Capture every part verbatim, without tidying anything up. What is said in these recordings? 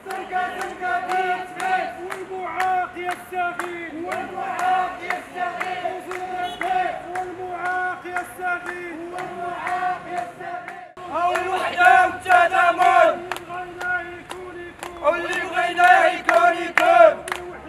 سرقة سرقة بيت بيت والمعاق يستغيث والمعاق يستغيث والمعاق يستغيث والمعاق يستغيث أو الوحدة والتضامن واللي بغيناه يكون يكون.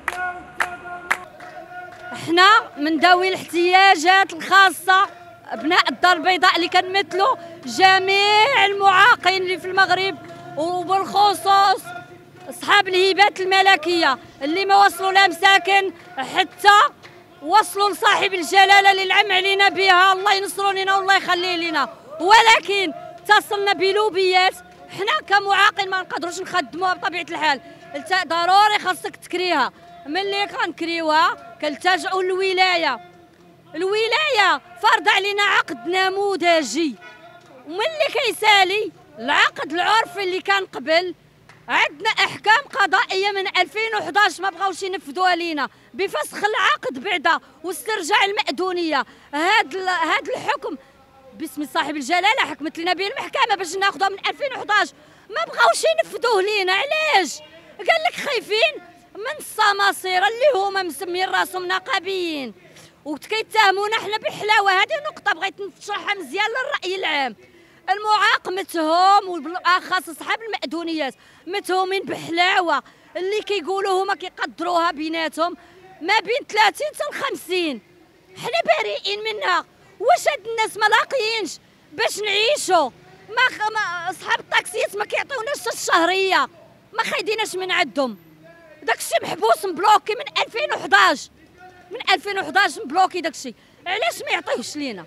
احنا من ذوي الاحتياجات الخاصة أبناء الدار البيضاء اللي كنمثلوا جميع المعاقين اللي في المغرب، وبالخصوص أصحاب الهبات الملكية اللي ما وصلوا لا مساكن حتى وصلوا لصاحب الجلالة اللي العم علينا بها، الله ينصروا لنا والله يخليه لنا. ولكن اتصلنا بلوبيات، حنا كمعاقين ما نقدروش نخدموها بطبيعة الحال، ضروري خاصك تكريها. ملي كنكريوها كنلتجئوا للولاية، الولاية فرض علينا عقد نموذجي، وملي كيسالي العقد العرفي اللي كان قبل عندنا احكام قضائيه من ألفين وأحد عشر ما بغاوش ينفذوها لينا بفسخ العقد بعدا واسترجاع المأدونيه. هذا هذا الحكم باسم صاحب الجلاله حكمت لنا به المحكمه باش ناخذها من ألفين وأحد عشر، ما بغاوش ينفذوه لينا. علاش؟ قال لك خايفين من الصماصير اللي هما مسمين راسهم نقابيين وكيتهمونا حنا بحلاوه. هذه نقطه بغيت نشرحها مزيان للراي العام. المعاق متهم وبالاخص اصحاب المأدونيات متهومين بحلاوه اللي كيقولوا هما كيقدروها بيناتهم ما بين ثلاثين حتى خمسين. حنا بريئين منها. واش هاد الناس ما لاقيينش باش نعيشوا؟ ما, ما اصحاب الطاكسيات ما كيعطيوناش الشهريه، ما خايديناش من عندهم. داكشي محبوس مبلوكي من ألفين وأحد عشر، من ألفين وأحد عشر مبلوكي داكشي. علاش ما يعطيوش لينا؟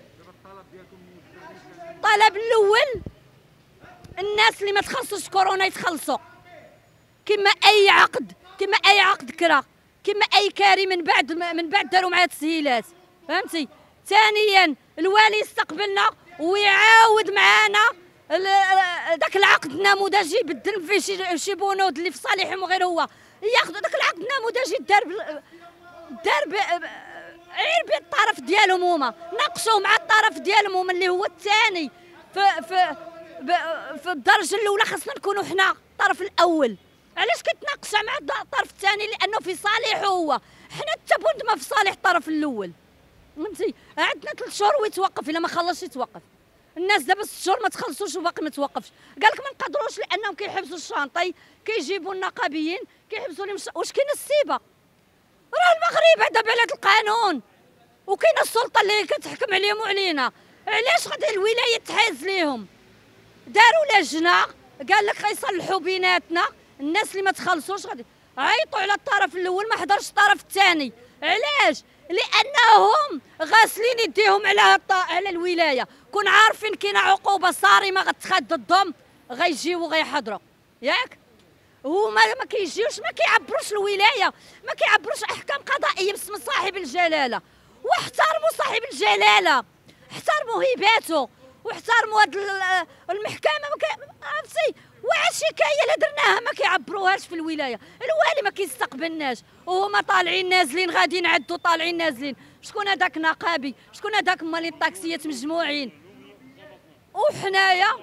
الطلب الاول الناس اللي ما تخلصوش كورونا يتخلصوا كما اي عقد، كما اي عقد كرا، كما اي كاري من بعد من بعد داروا معاه تسهيلات، فهمتي؟ ثانيا الوالي يستقبلنا ويعاود معانا داك العقد النموذجي يبدل فيه شي شي بنود اللي في صالحهم وغير هو ياخذوا داك العقد النموذجي دار دار غير بالطرف ديالهم هما، ناقشوا مع الطرف ديالهم اللي هو الثاني في في في الدرجه الاولى. خاصنا نكونوا حنا الطرف الاول. علاش كتناقش مع الطرف الثاني؟ لانه في صالحه هو. حنا التبند ما في صالح الطرف الاول، فهمتي؟ عندنا ثلاث شهور ويتوقف، الا ما خلصش يتوقف. الناس دابا ست شهور ما تخلصوش وباقي ما توقفش. قال لك ما نقدروش لانهم كيحبسوا الشانطي، كيجيبوا النقابيين كيحبسوا لهم. واش كاينه السيبه؟ راه المغرب هذا بلد القانون وكاينه السلطه اللي كتحكم عليهم وعلينا. علاش غادي الولايه تحاز ليهم؟ داروا لجنه قال لك غيصلحوا بيناتنا، الناس اللي ما تخلصوش غادي عيطوا على الطرف الاول ما حضرش الطرف الثاني. علاش؟ لانهم غاسلين يديهم على على الولايه، كون عارفين كاينه عقوبه صارمه غتخاد ضدهم غيجيو وغيحضروا، ياك؟ هما ما كيجيوش، ما كيعبروش الولايه، ما كيعبروش احكام قضائيه باسم صاحب الجلاله. واحترموا صاحب الجلاله، احترموا هباته واحترموا هاد المحكمه. عرفتي؟ واش شكايه اللي درناها ما كيعبروهاش في الولايه. الوالي ما كيستقبلناش وهما طالعين نازلين غاديين عدوا طالعين نازلين. شكون هذاك نقابي؟ شكون هذاك مالي الطاكسيات مجموعين؟ وحنايا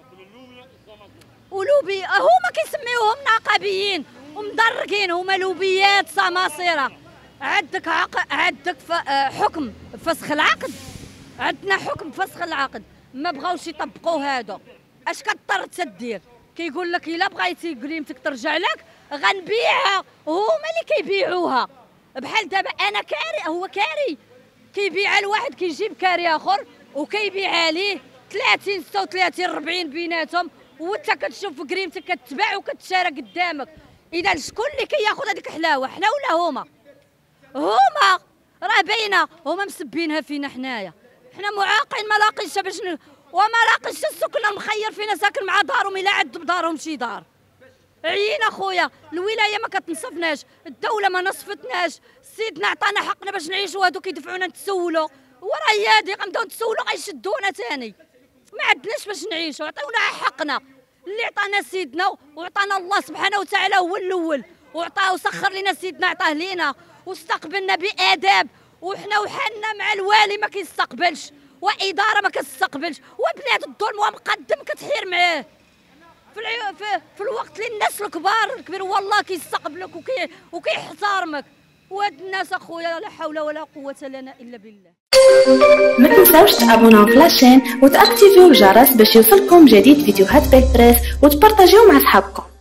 ولوبي هما كيسميوهم نقابيين ومدرقين، هما لوبيات صماصره. عندك عق... عندك ف... حكم فسخ العقد، عندنا حكم فسخ العقد ما بغاوش يطبقوا هذا. اش كضطر تدير؟ كيقول لك الا بغيتي قريمتك ترجع لك غنبيعها، هما اللي كيبيعوها. بحال دابا انا كاري، هو كاري كيبيعها لواحد كيجيب كاري اخر وكيبيعها ليه ثلاثين ستة وثلاثين أربعين بيناتهم، وانت كتشوف قريمتك كتباع وكتشارى قدامك. اذا شكون اللي كياخذ هذيك الحلاوه؟ حنا ولا هما؟ هما راه باينه، هما مسبينها فينا حنايا. حنا معاقين ما لاقينش باش ن... وما لاقينش السكن المخير فينا ساكن مع دارهم الا عد بدارهم شي دار. عيينا خويا، الولايه ما كتنصفناش، الدوله ما نصفتناش، سيدنا عطانا حقنا باش نعيشوا، هادو كيدفعونا نتسولوا وراه هادي غنبداو نتسولوا غيشدونا ثاني. ما عندناش باش نعيشوا، عطيونا حقنا اللي عطانا سيدنا وعطانا الله سبحانه وتعالى هو الاول، وعطاه وسخر لنا سيدنا عطاه لينا واستقبلنا باداب. وحنا وحالنا مع الوالي ما كيستقبلش، واداره ما كتستقبلش، وبلاد الظلم ومقدم كتحير معاه. في, العي... في في الوقت اللي الناس الكبار الكبير والله كيستقبلك وكي وكيحترمك. وهاد الناس اخويا لا حول ولا قوه لنا الا بالله. ما تنساوش تابوناو في لاشين وتاكتيفيو الجرس باش يوصلكم جديد فيديوهات بالبريس وتبارطاجيو مع صحابكم.